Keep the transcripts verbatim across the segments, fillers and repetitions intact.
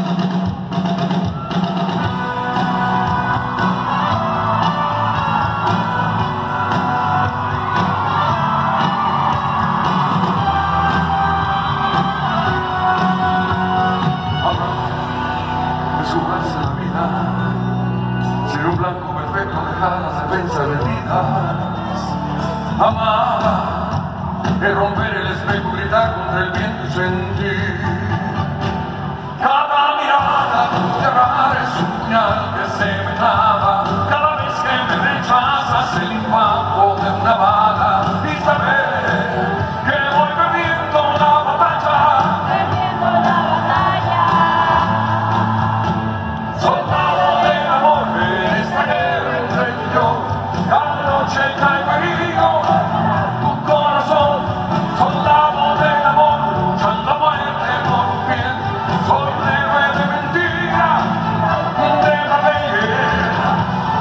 Ser un blanco perfecto, dejar las defensas rendidas. Amar es romper el espejo, gritar contra el viento y sentir. Cada mirada tu cerrar es un puñal que se me clava. Cada vez que me rechazas el impacto de una bala. Y saber que voy perdiendo la batalla. Perdiendo la batalla. Soldado del amor en esta guerra entre tú y yo. Cada noche cae peligro tu corazón. Soldado del amor, luchando a muerte por un bien. Soy un héroe de mentira, de la belleza.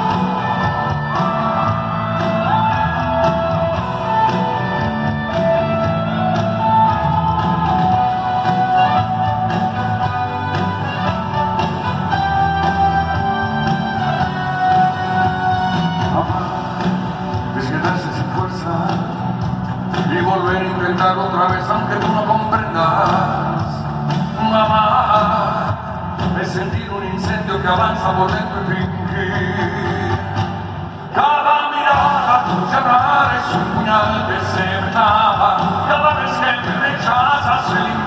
Es quedarse sin fuerza y volver a intentar otra vez aunque tú no comprendas. Mamá, es sentir un incendio que avanza por dentro y fingir. Cada mirada tu cerrar es un puñal que se me clava. Cada vez que me rechazas el